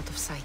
out of sight.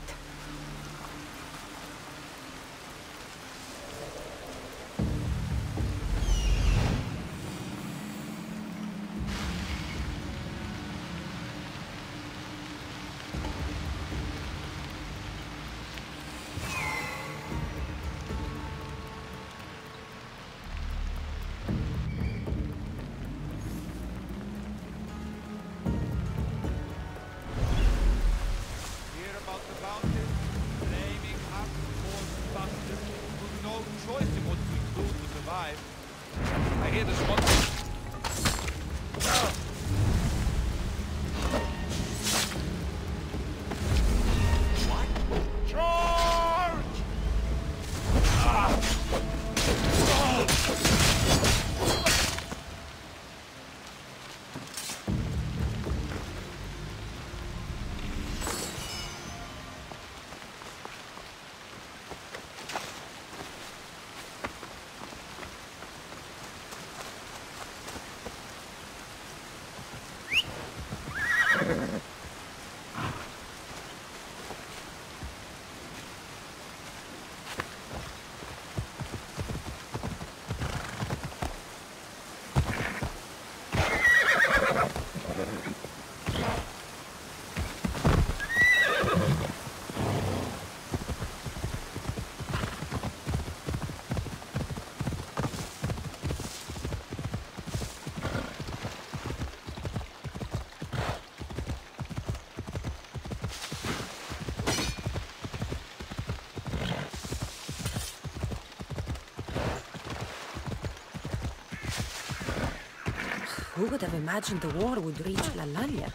Who would have imagined the war would reach Alannah?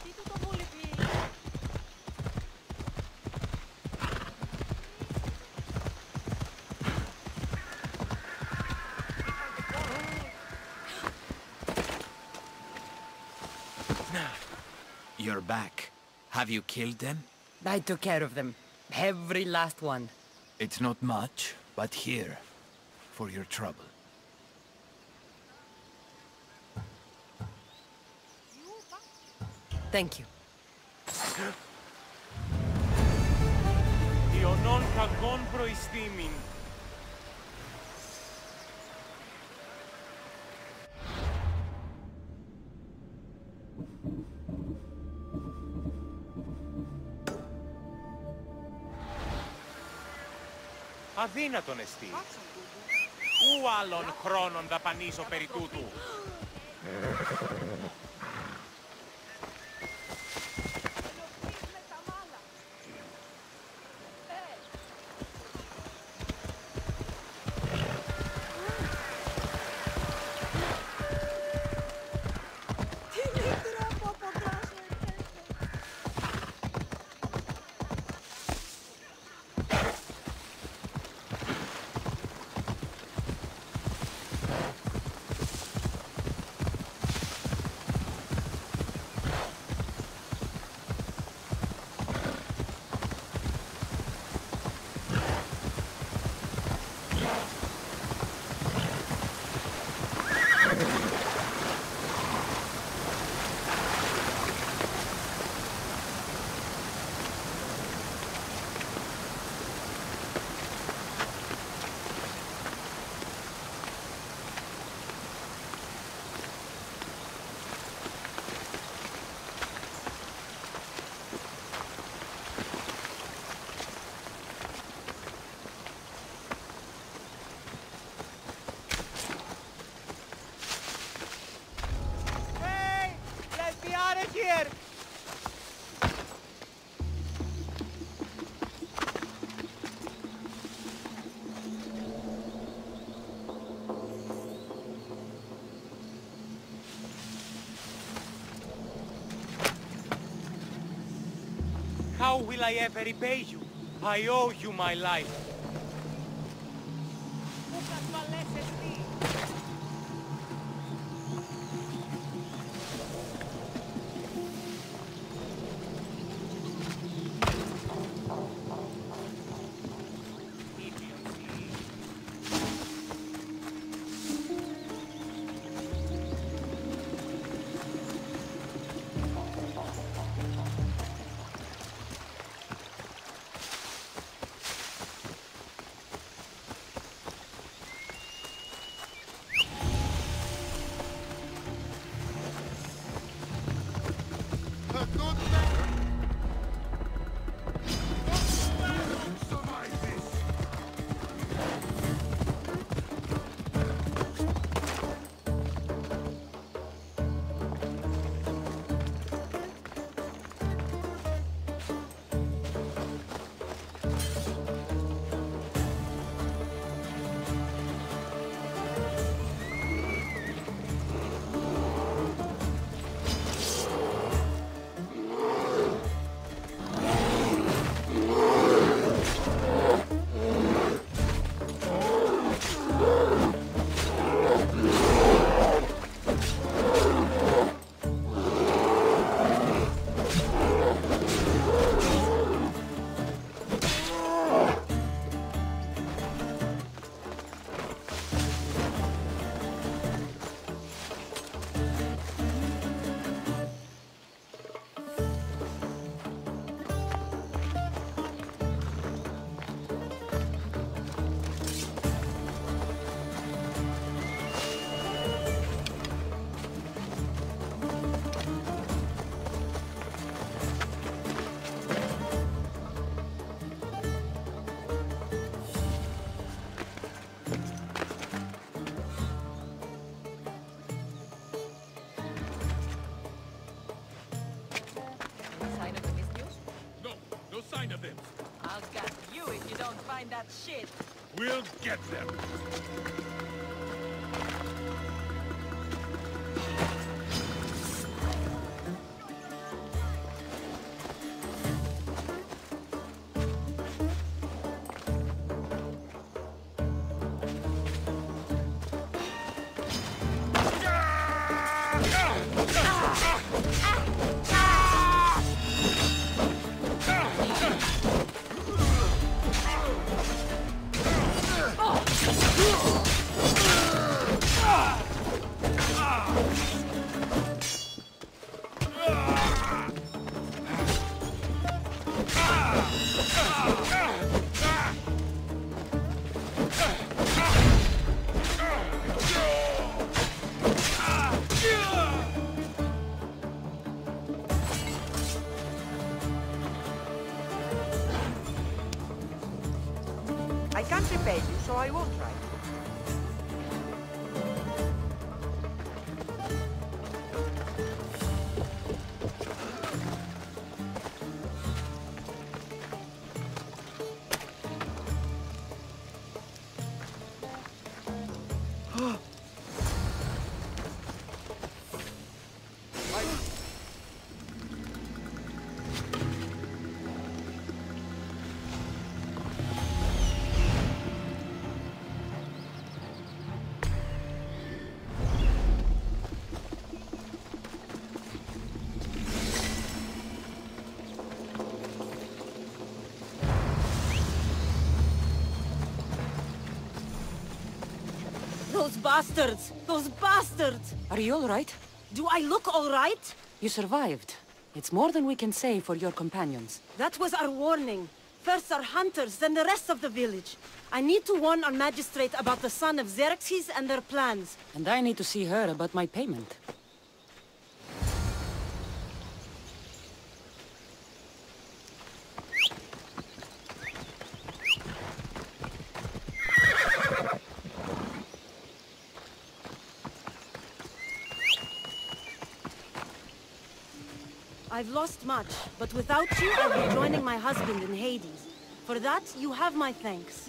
You're back. Have you killed them? I took care of them. Every last one. It's not much, but here, for your trouble. Thank you. Ιωνών κακών προϊστήμην. Αδύνατον εστί. Ου άλλον χρόνον δαπανίσω περί τούτου. How will I ever repay you? I owe you my life. don't find that shit. We'll get them. I can't repay you, so I won't try. Those bastards! Those bastards! Are you all right? Do I look all right? You survived. It's more than we can say for your companions. That was our warning. First our hunters, then the rest of the village. I need to warn our magistrate about the son of Xerxes and their plans. And I need to see her about my payment. I've lost much, but without you, I'll be joining my husband in Hades. For that, you have my thanks.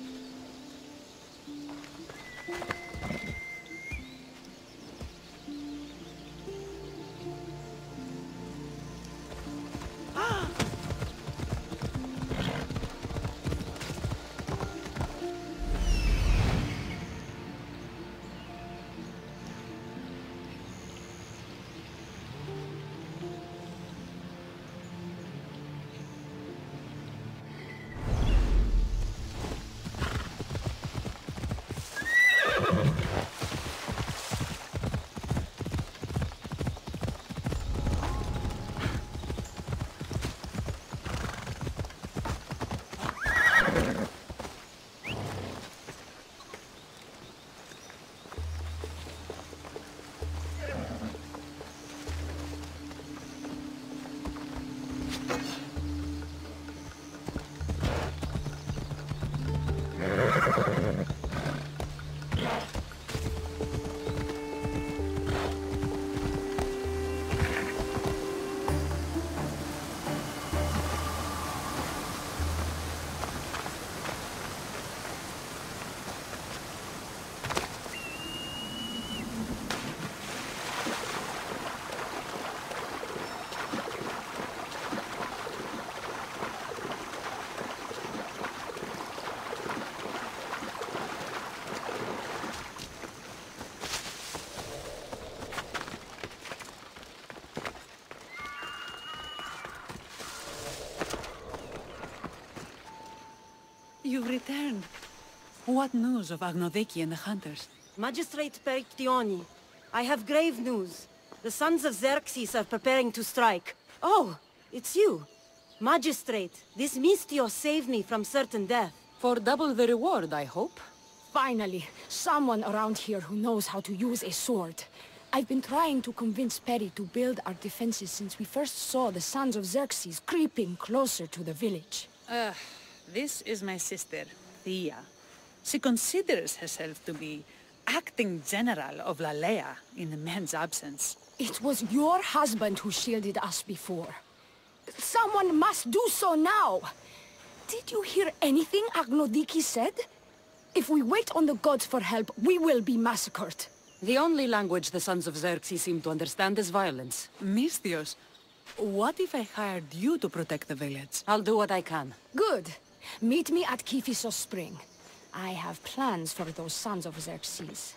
You've returned. What news of Agnodeki and the hunters? Magistrate Perictioni, I have grave news. The sons of Xerxes are preparing to strike. Oh, it's you. Magistrate, this Misthios saved me from certain death. For double the reward, I hope. Finally, someone around here who knows how to use a sword. I've been trying to convince Peri to build our defenses since we first saw the sons of Xerxes creeping closer to the village. This is my sister, Thea. She considers herself to be acting general of Layla in the man's absence. It was your husband who shielded us before. Someone must do so now! Did you hear anything Agnodiki said? If we wait on the gods for help, we will be massacred. The only language the Sons of Xerxes seem to understand is violence. Misthios, what if I hired you to protect the village? I'll do what I can. Good. Meet me at Kiphisos Spring. I have plans for those Sons of Xerxes.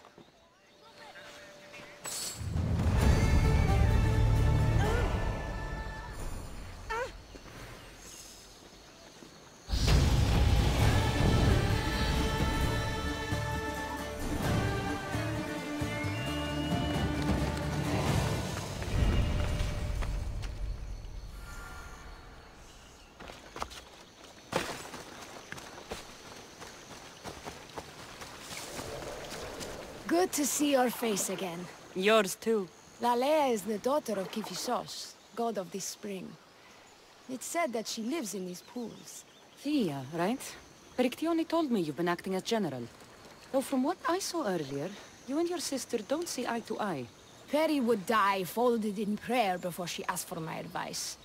Good to see your face again. Yours too. Layla is the daughter of Kiphisos, god of this spring. It's said that she lives in these pools. Thea, right? Perictione told me you've been acting as general. Though from what I saw earlier, you and your sister don't see eye to eye. Peri would die folded in prayer before she asked for my advice.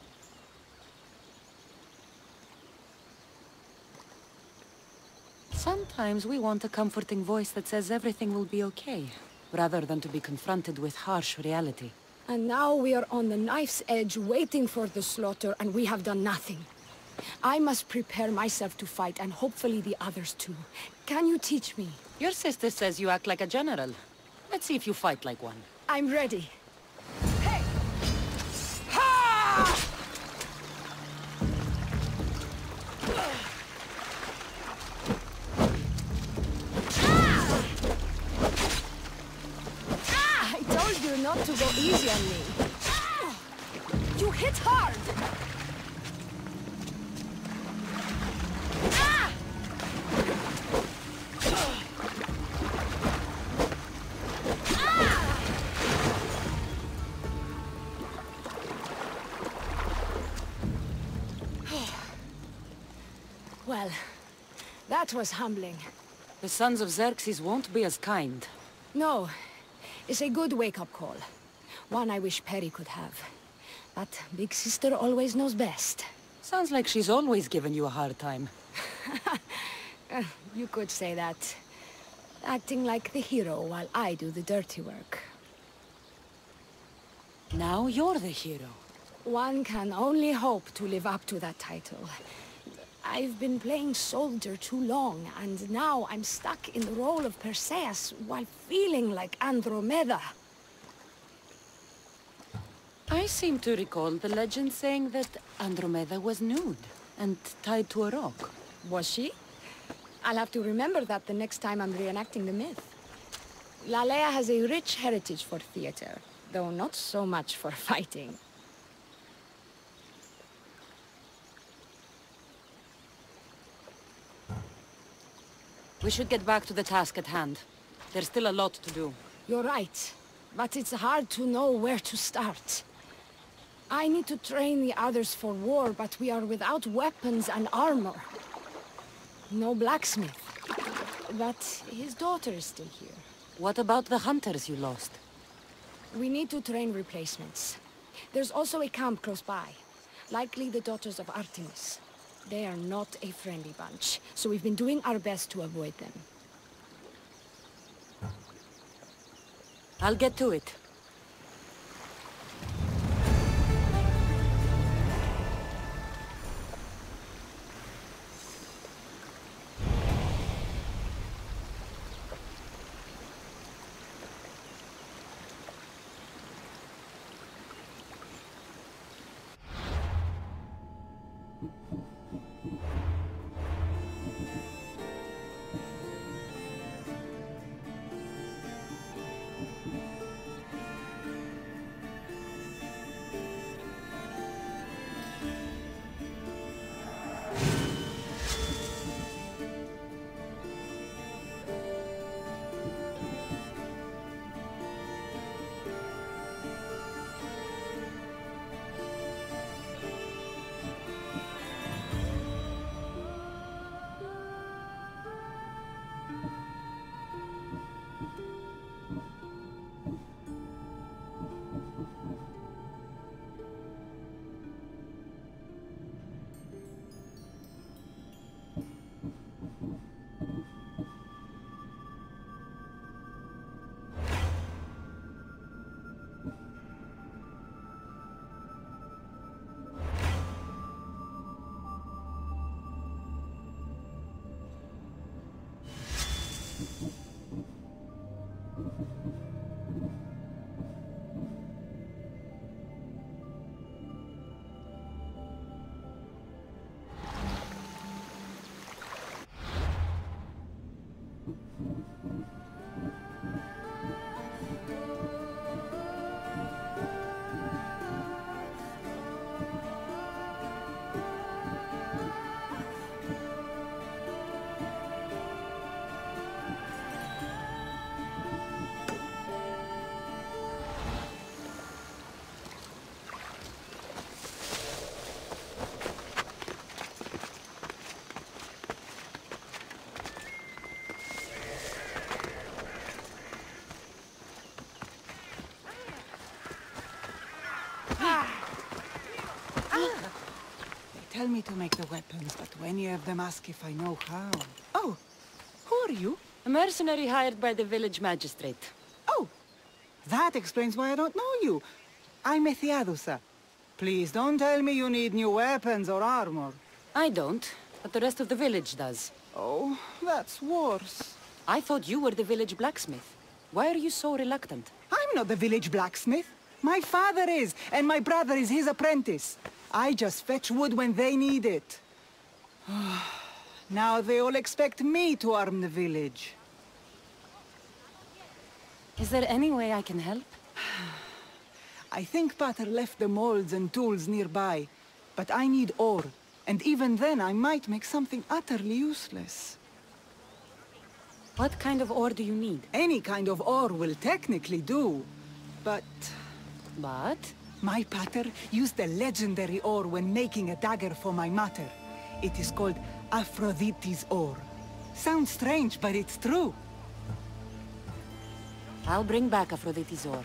Sometimes we want a comforting voice that says everything will be okay, rather than to be confronted with harsh reality. And now we are on the knife's edge waiting for the slaughter, and we have done nothing. I must prepare myself to fight, and hopefully the others too. Can you teach me? Your sister says you act like a general. Let's see if you fight like one. I'm ready. Hey! Ha! I told you not to go easy on me. You hit hard! Well, that was humbling. The Sons of Xerxes won't be as kind. No, it's a good wake-up call. One I wish Peri could have. But Big Sister always knows best. Sounds like she's always given you a hard time. You could say that. Acting like the hero while I do the dirty work. Now you're the hero. One can only hope to live up to that title. I've been playing soldier too long, and now I'm stuck in the role of Perseus while feeling like Andromeda. I seem to recall the legend saying that Andromeda was nude and tied to a rock. Was she? I'll have to remember that the next time I'm reenacting the myth. Layla has a rich heritage for theater, though not so much for fighting. We should get back to the task at hand. There's still a lot to do. You're right, but it's hard to know where to start. I need to train the others for war, but we are without weapons and armor. No blacksmith. But his daughter is still here. What about the hunters you lost? We need to train replacements. There's also a camp close by. Likely the daughters of Artemis. They are not a friendly bunch, so we've been doing our best to avoid them. I'll get to it. tell me to make the weapons, but many of them ask if I know how. Oh, who are you? A mercenary hired by the village magistrate. Oh, that explains why I don't know you. I'm Misthios. Please don't tell me you need new weapons or armor. I don't, but the rest of the village does. Oh, that's worse. I thought you were the village blacksmith. Why are you so reluctant? I'm not the village blacksmith. My father is, and my brother is his apprentice. I just fetch wood when they need it. Now they all expect me to arm the village. Is there any way I can help? I think Pater left the molds and tools nearby, but I need ore, and even then I might make something utterly useless. What kind of ore do you need? Any kind of ore will technically do, but... But? My pater used the legendary ore when making a dagger for my mater. It is called Aphrodite's ore. Sounds strange, but it's true. I'll bring back Aphrodite's ore.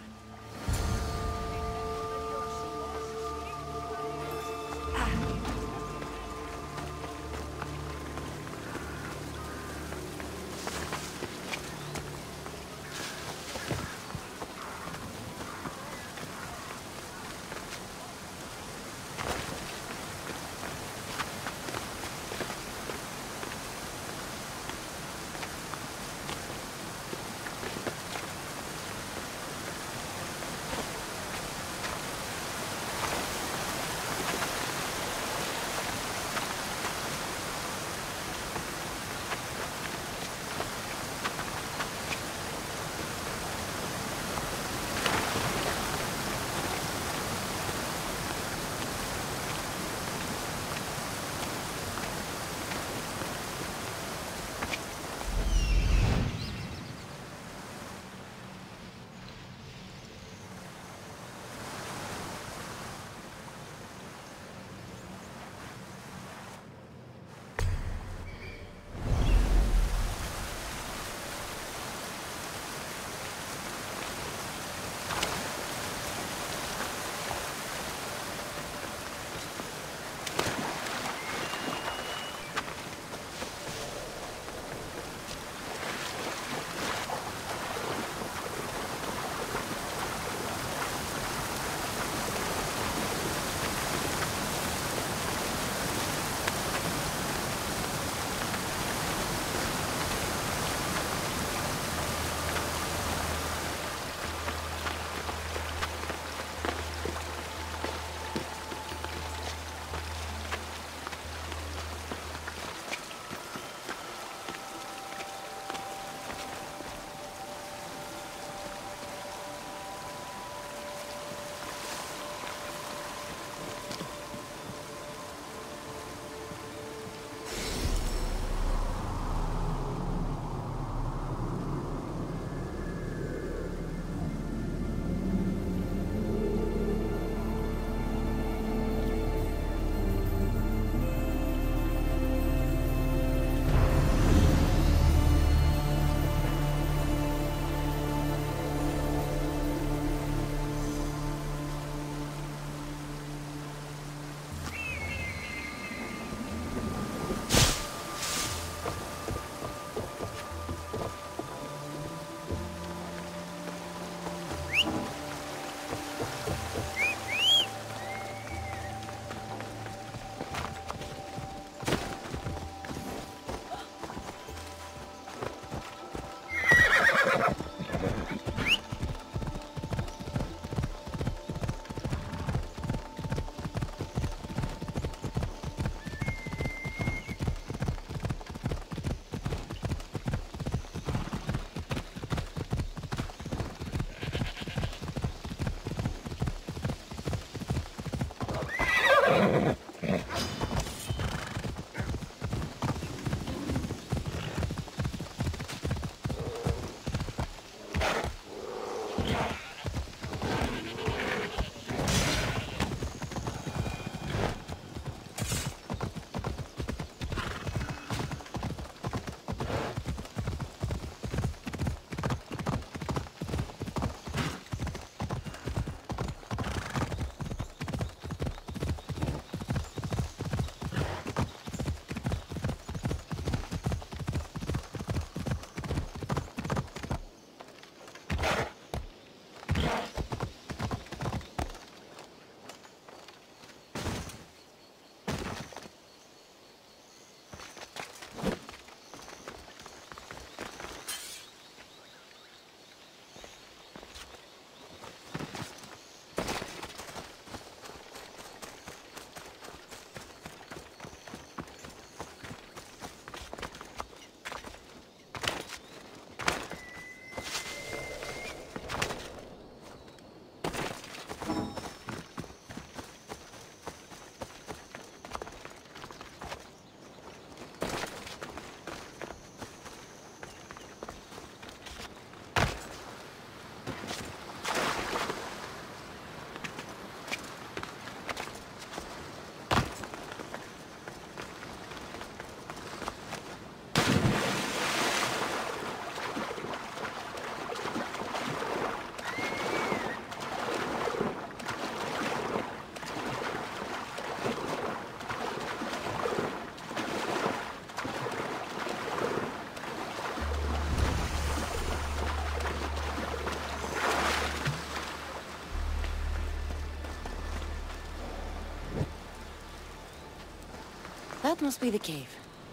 That must be the cave.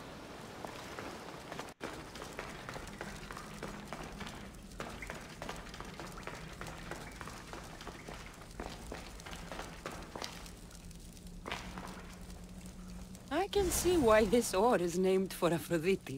I can see why this ore is named for Aphrodite.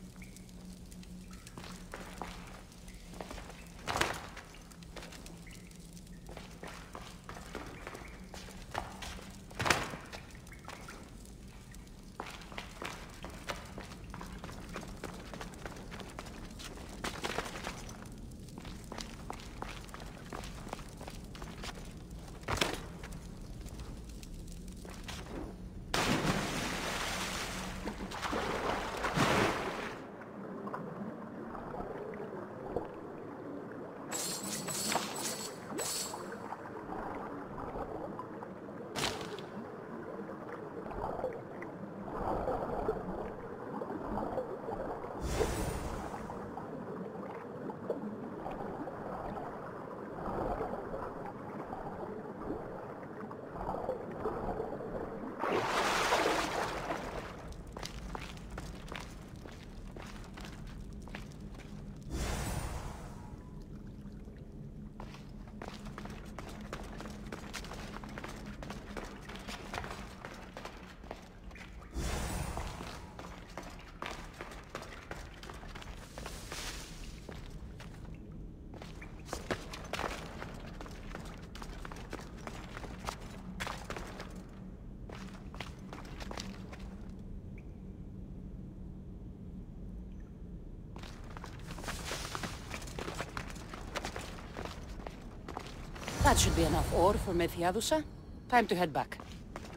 That should be enough ore for Misthios. Time to head back.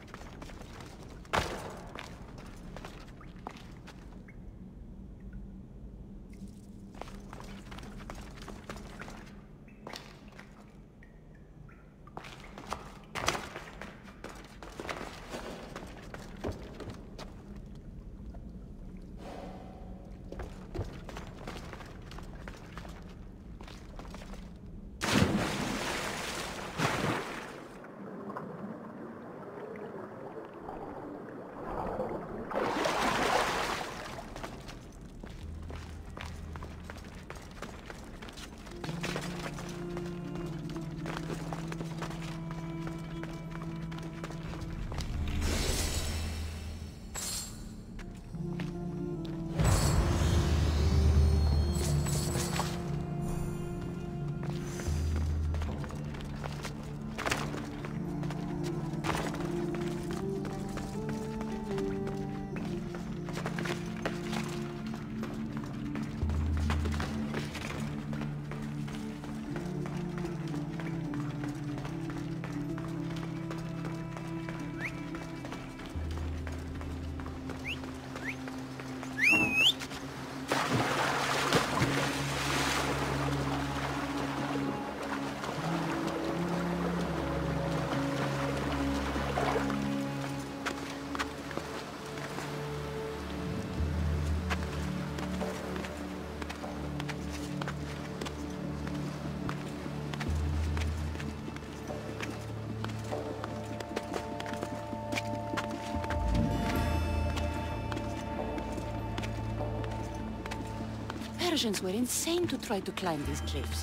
Persians were insane to try to climb these cliffs.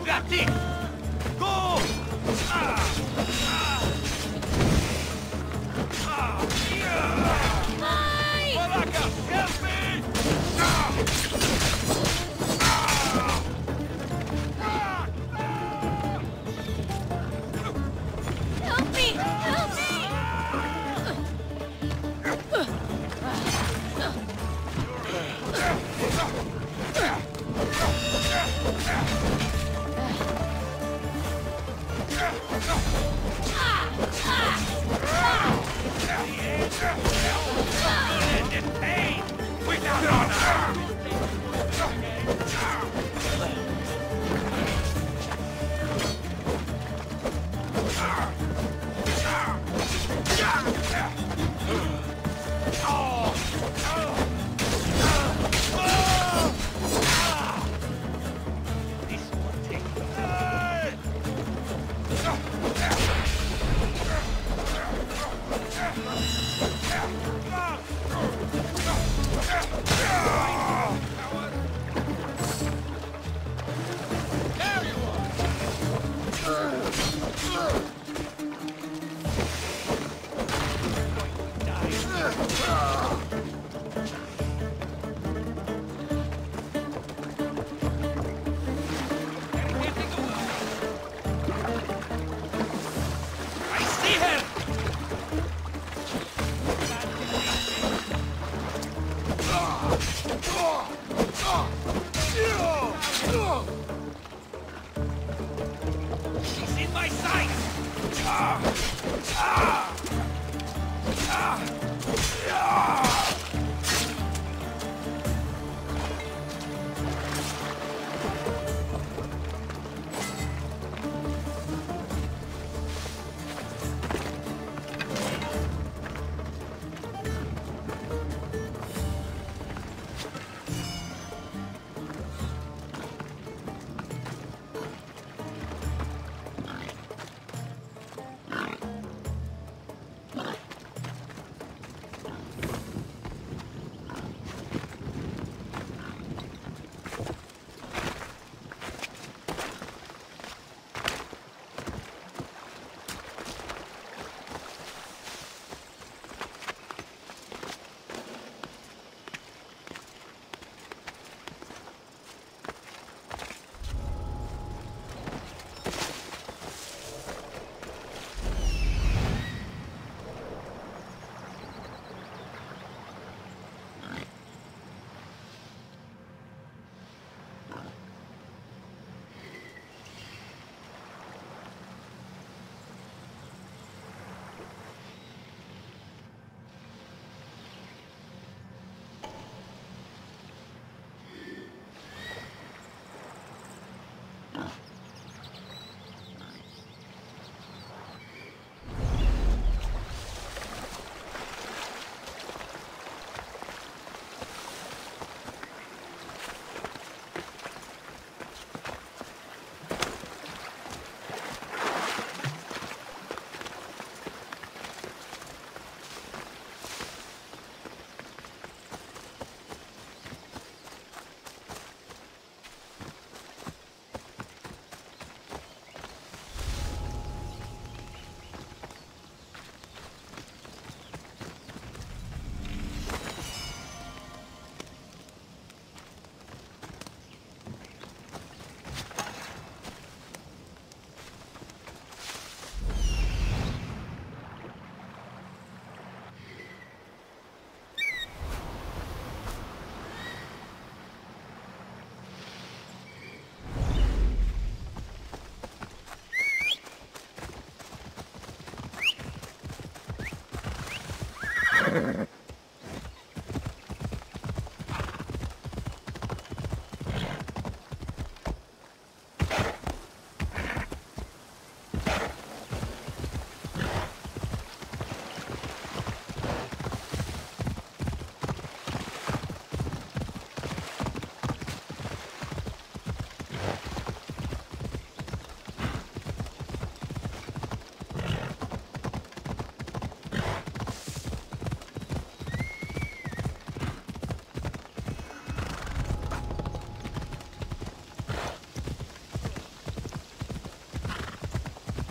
That's it! Go! Malaka, help me! Help me! Help me! Pain without honor!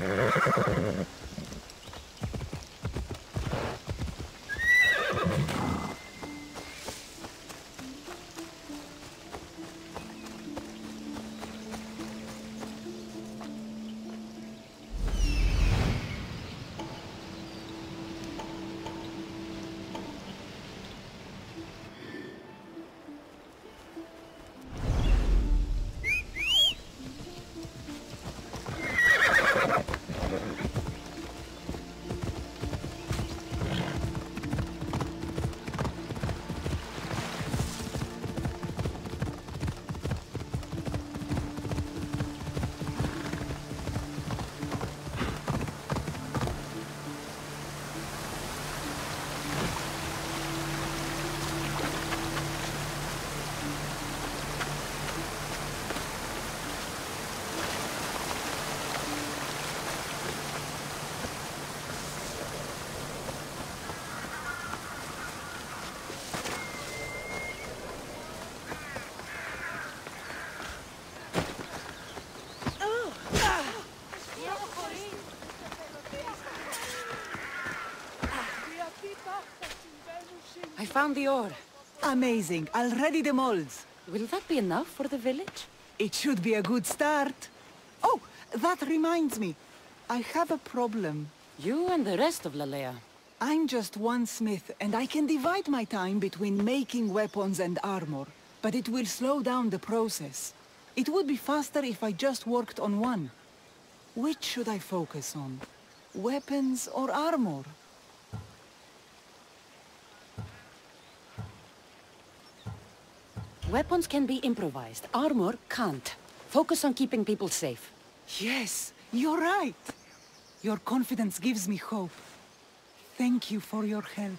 I found the ore. Amazing. I'll ready the molds. Will that be enough for the village? It should be a good start. Oh, that reminds me. I have a problem. You and the rest of Layla. I'm just one smith, and I can divide my time between making weapons and armor, but it will slow down the process. It would be faster if I just worked on one. Which should I focus on? Weapons or armor? Weapons can be improvised. Armor can't. Focus on keeping people safe. Yes, you're right. Your confidence gives me hope. Thank you for your help.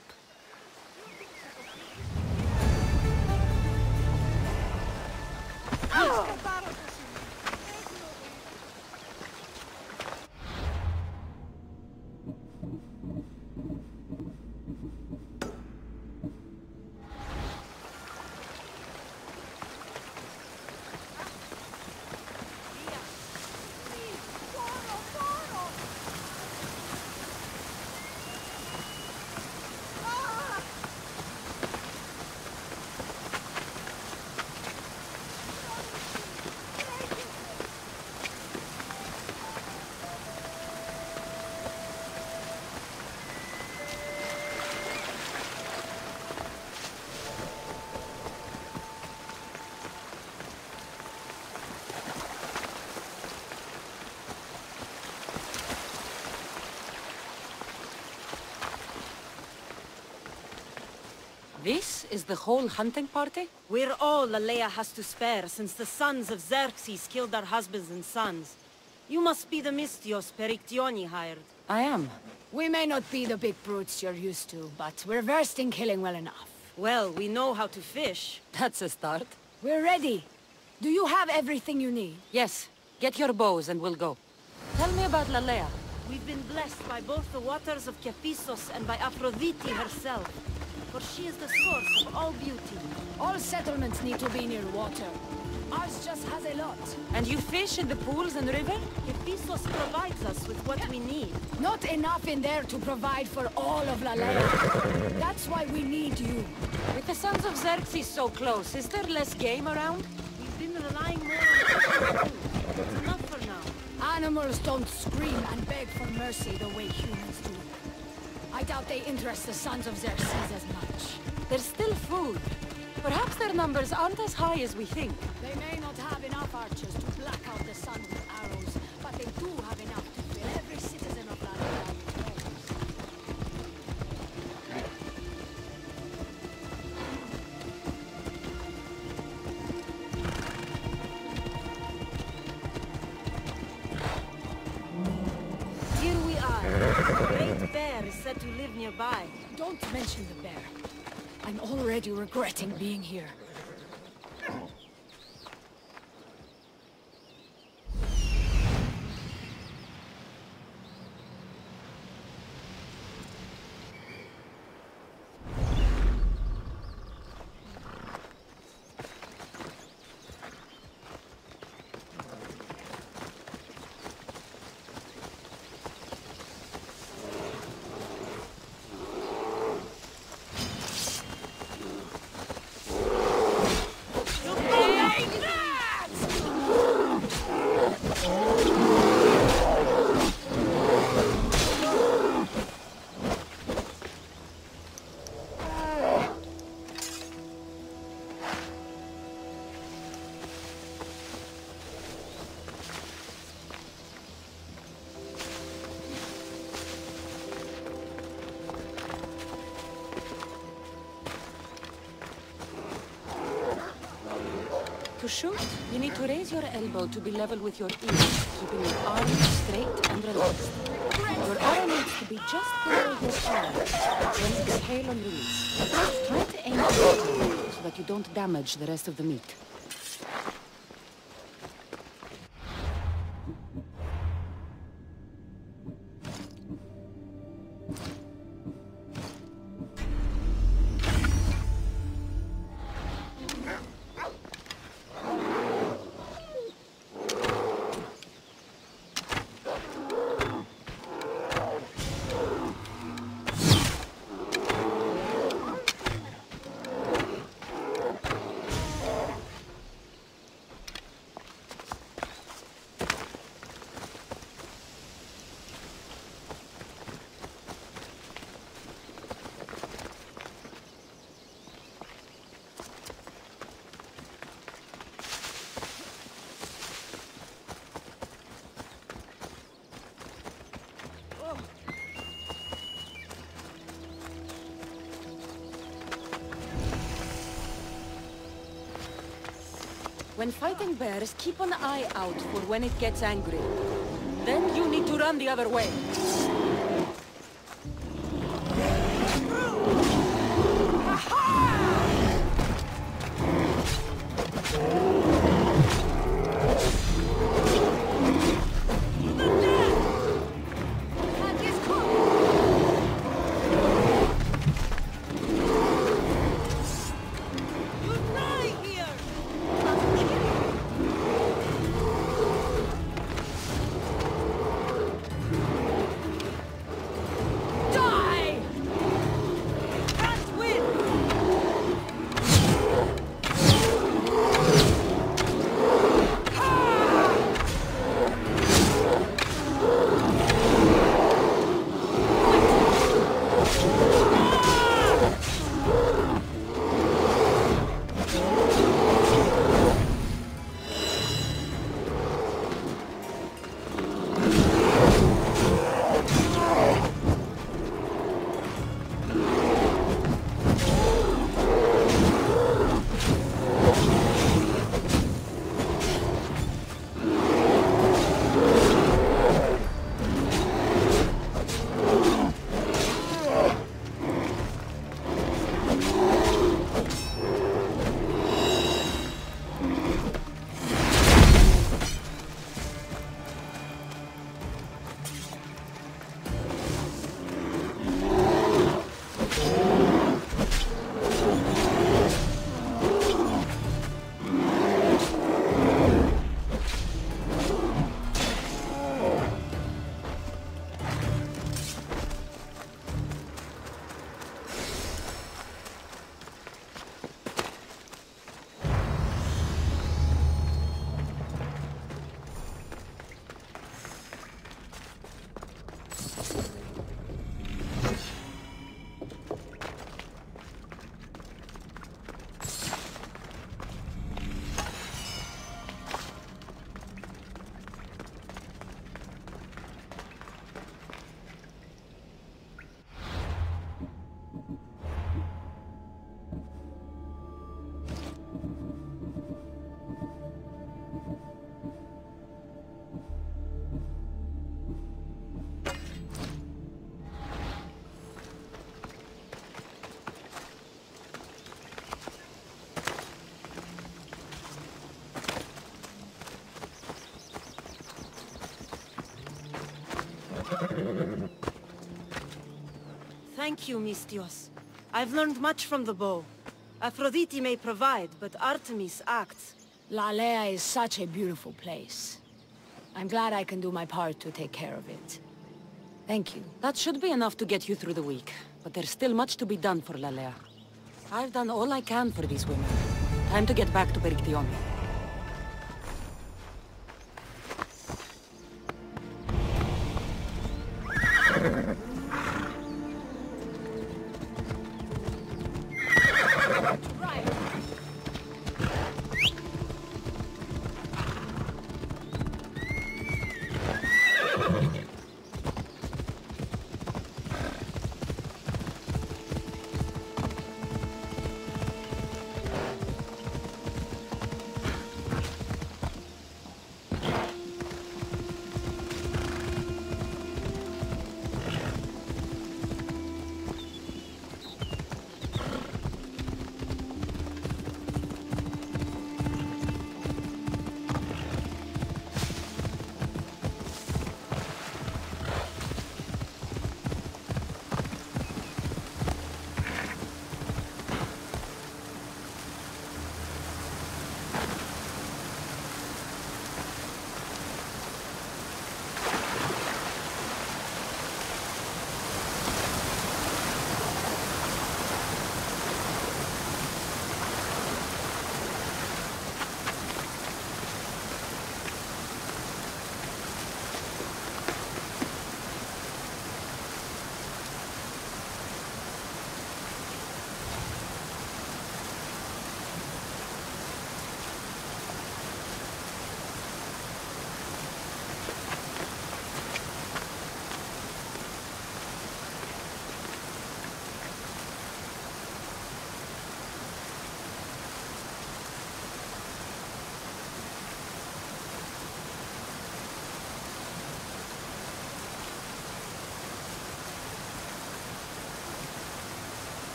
This is the whole hunting party? We're all Layla has to spare since the sons of Xerxes killed our husbands and sons. You must be the Misthios Perictioni hired. I am. We may not be the big brutes you're used to, but we're versed in killing well enough. Well, we know how to fish. That's a start. We're ready. Do you have everything you need? Yes. Get your bows and we'll go. Tell me about Layla. We've been blessed by both the waters of Kephissos and by Aphrodite herself. For she is the source of all beauty. All settlements need to be near water. Ours just has a lot. And you fish in the pools and river? Kephissos provides us with what we need. Not enough in there to provide for all of Layla. That's why we need you. With the sons of Xerxes so close, is there less game around? We've been relying more on food. It's enough for now. Animals don't scream and beg for mercy the way humans do. I doubt they interest the sons of Xerxes as much. There's still food. Perhaps their numbers aren't as high as we think. They may not have enough archers to black out the sun with arrows, but they do have enough to fill every citizen of Alannah with bones. Here we are. A great bear is said to live nearby. Don't mention the bear. I'm already regretting being here. shoot, you need to raise your elbow to be level with your ear, keeping your arm straight and relaxed. Your arrow needs to be just below your arm. Then exhale and release. Try to aim for so that you don't damage the rest of the meat. When fighting bears, keep an eye out for when it gets angry. Then you need to run the other way. Thank you, Misthios. I've learned much from the bow. Aphrodite may provide, but Artemis acts. Layla is such a beautiful place. I'm glad I can do my part to take care of it. Thank you. That should be enough to get you through the week, but there's still much to be done for Layla. I've done all I can for these women. Time to get back to Perictione.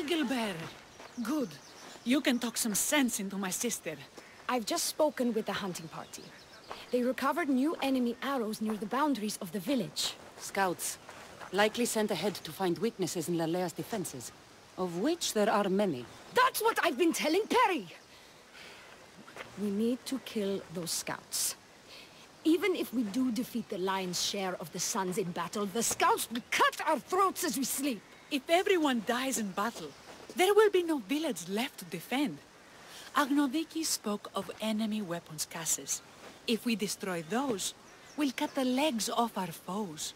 Eagle-bearer. Good. You can talk some sense into my sister. I've just spoken with the hunting party. They recovered new enemy arrows near the boundaries of the village. Scouts. Likely sent ahead to find weaknesses in Layla's defenses. Of which there are many. That's what I've been telling Perry! We need to kill those scouts. Even if we do defeat the lion's share of the Suns in battle, the scouts will cut our throats as we sleep. If everyone dies in battle, there will be no village left to defend. Agnoviki spoke of enemy weapons caches. If we destroy those, we'll cut the legs off our foes.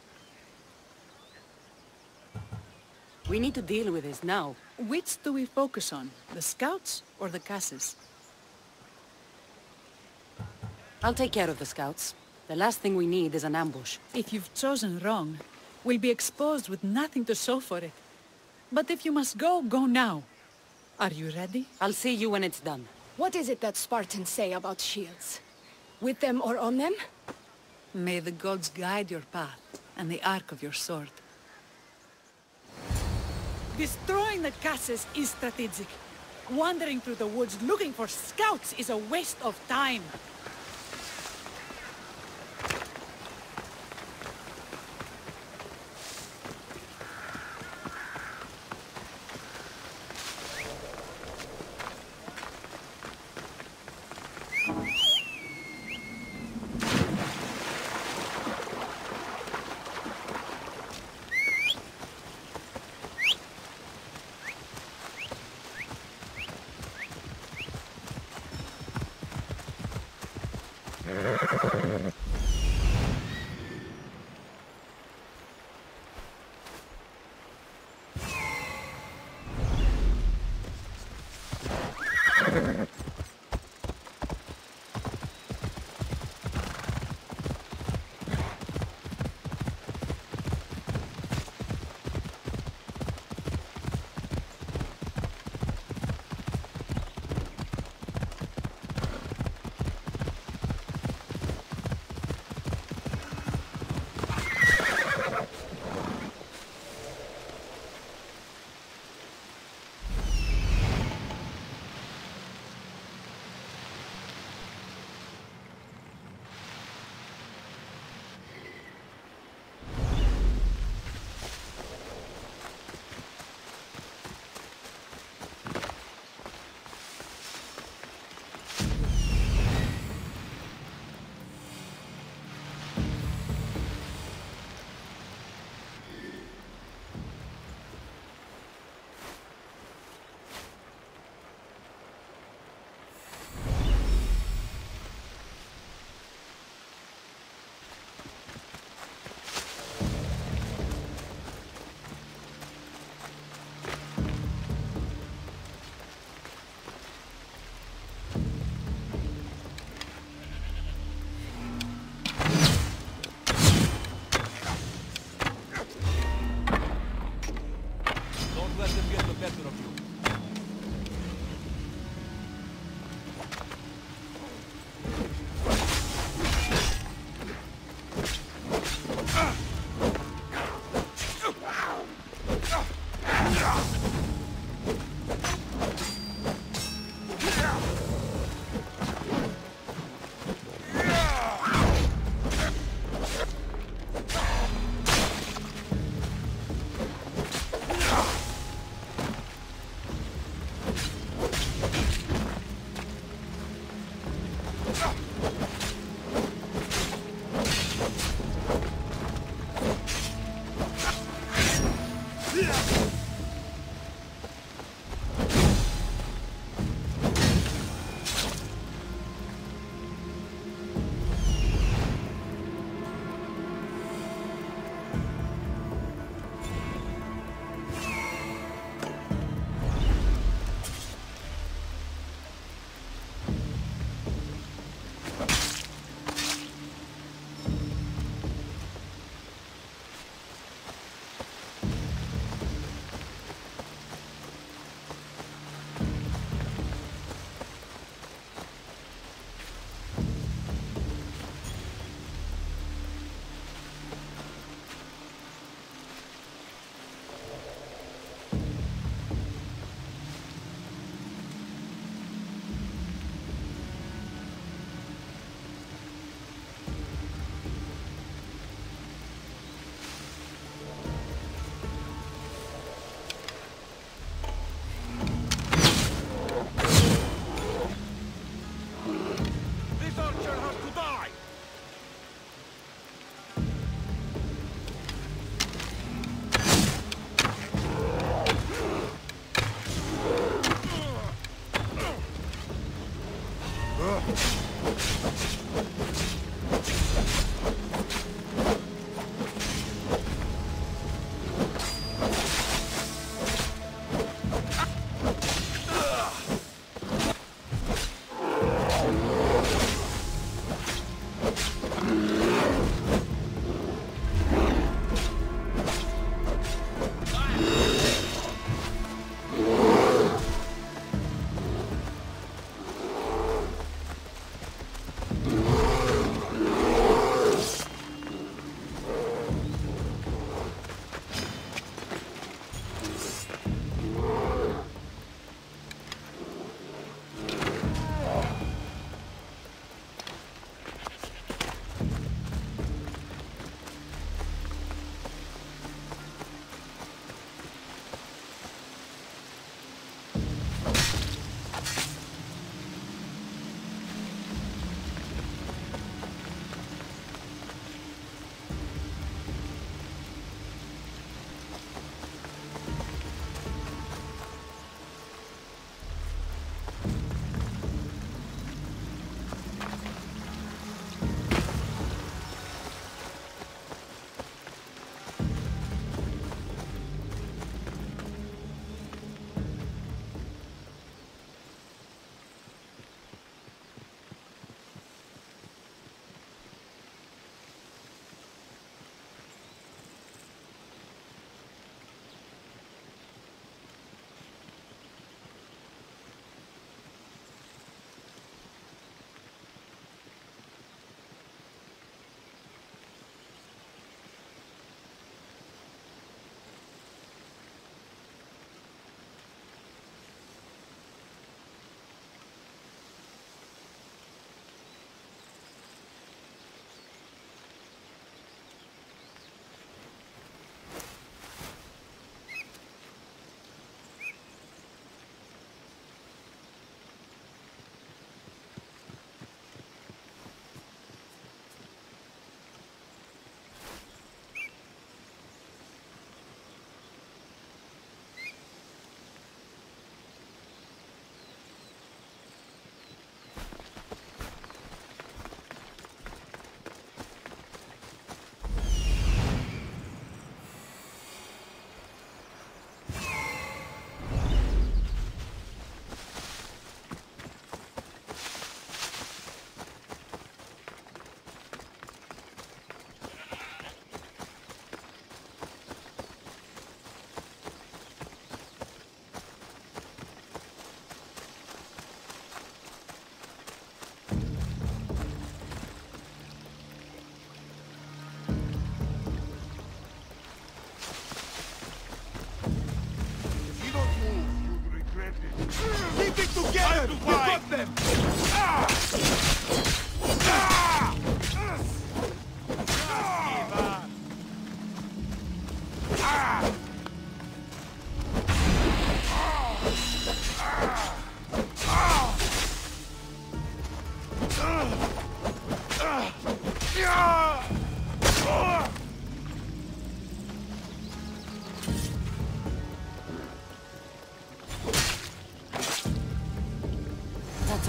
We need to deal with this now. Which do we focus on? The scouts or the caches? I'll take care of the scouts. The last thing we need is an ambush. If you've chosen wrong, we'll be exposed with nothing to show for it. But if you must go, go now. Are you ready? I'll see you when it's done. What is it that Spartans say about shields? With them or on them? May the gods guide your path and the arc of your sword. Destroying the caches is strategic. Wandering through the woods looking for scouts is a waste of time.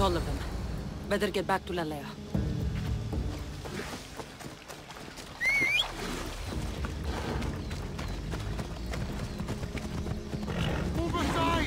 all of them. Better get back to Layla. Move aside!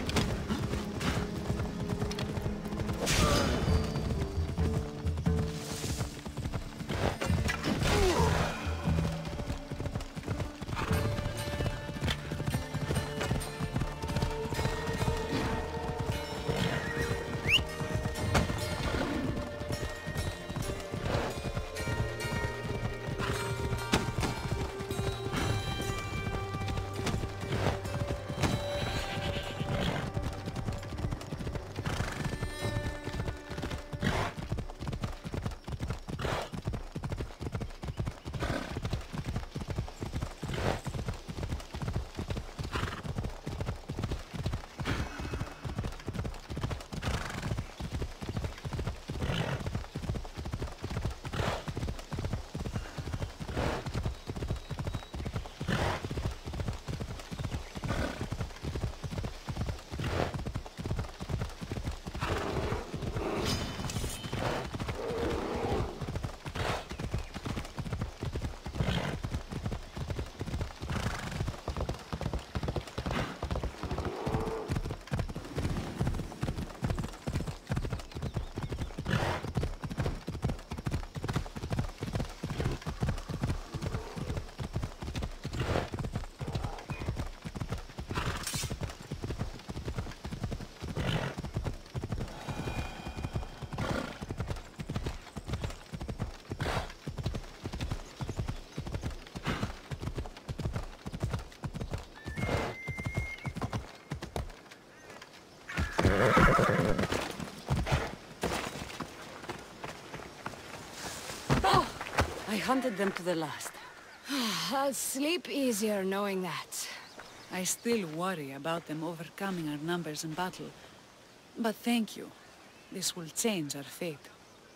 I hunted them to the last. I'll sleep easier knowing that. I still worry about them overcoming our numbers in battle. But thank you. This will change our fate.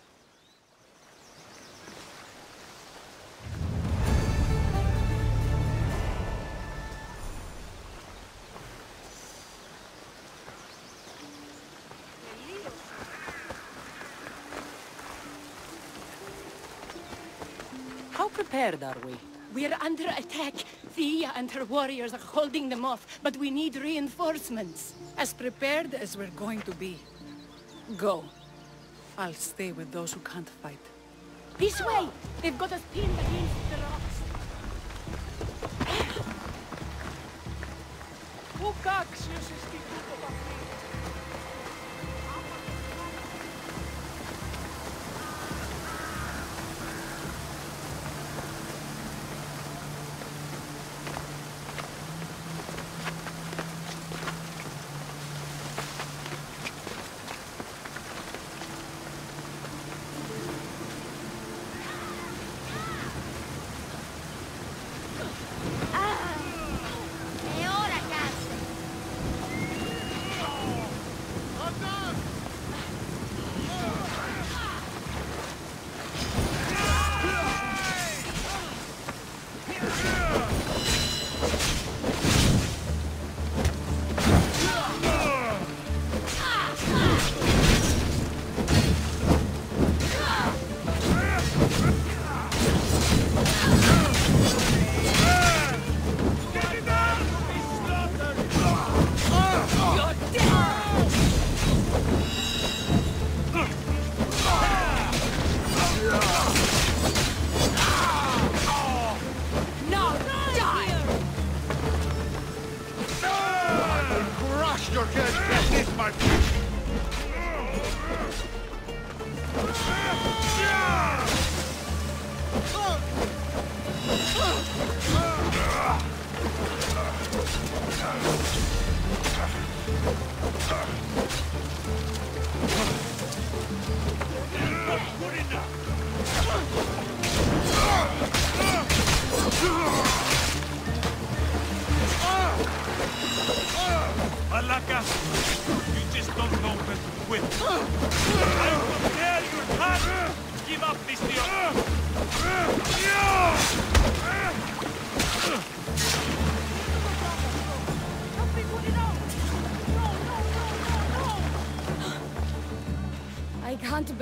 How prepared are we? We're under attack. Thea and her warriors are holding them off, but we need reinforcements. As prepared as we're going to be. Go. I'll stay with those who can't fight. This way! They've got us pinned against the rocks.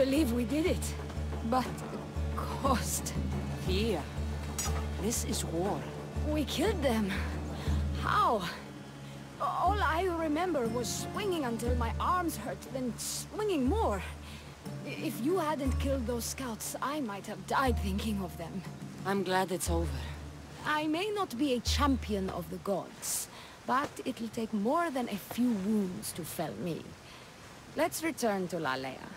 believe we did it. But the cost... Here. This is war. We killed them. How? All I remember was swinging until my arms hurt, then swinging more. If you hadn't killed those scouts, I might have died thinking of them. I'm glad it's over. I may not be a champion of the gods, but it'll take more than a few wounds to fell me. Let's return to Layla.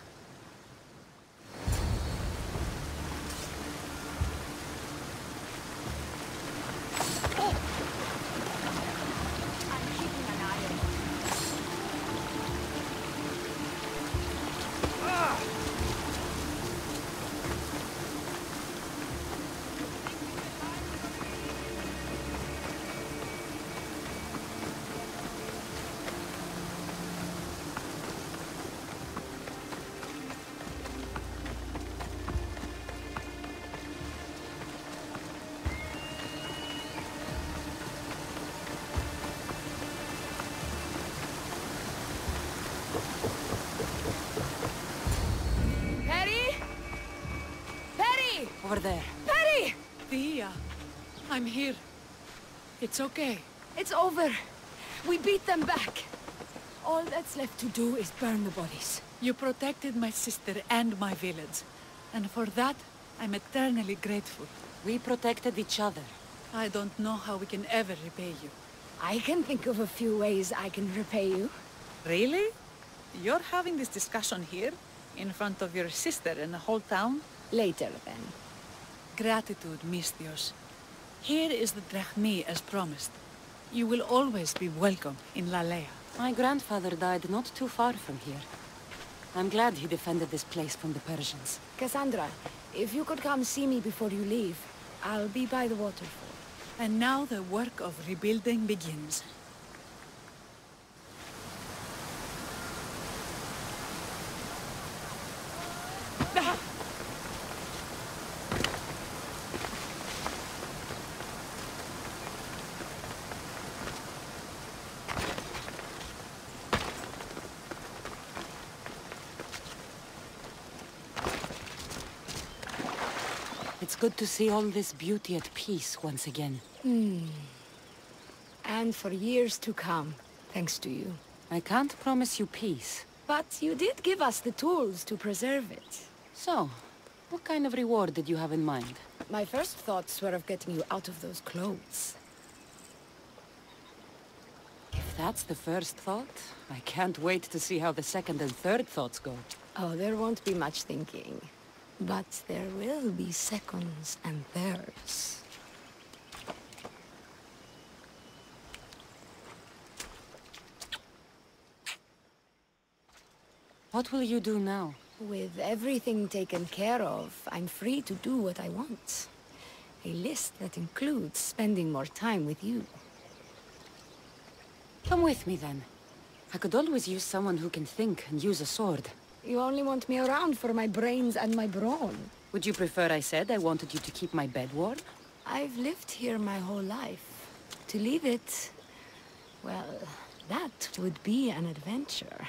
Over there. Perry! Thea, I'm here. It's okay. It's over. We beat them back. All that's left to do is burn the bodies. You protected my sister and my village. And for that, I'm eternally grateful. We protected each other. I don't know how we can ever repay you. I can think of a few ways I can repay you. Really? You're having this discussion here? In front of your sister and the whole town? Later, then. Gratitude, Misthios. Here is the drachmi as promised. You will always be welcome in Layla. My grandfather died not too far from here. I'm glad he defended this place from the Persians. Cassandra, if you could come see me before you leave, I'll be by the waterfall. And now the work of rebuilding begins. It's good to see all this beauty at peace once again. And for years to come, thanks to you. I can't promise you peace. But you did give us the tools to preserve it. So, what kind of reward did you have in mind? My first thoughts were of getting you out of those clothes. If that's the first thought, I can't wait to see how the second and third thoughts go. Oh, there won't be much thinking. But there will be seconds and thirds. What will you do now? With everything taken care of, I'm free to do what I want. A list that includes spending more time with you. Come with me then. I could always use someone who can think and use a sword. You only want me around for my brains and my brawn. Would you prefer I said I wanted you to keep my bed warm? I've lived here my whole life. To leave it... well, that would be an adventure.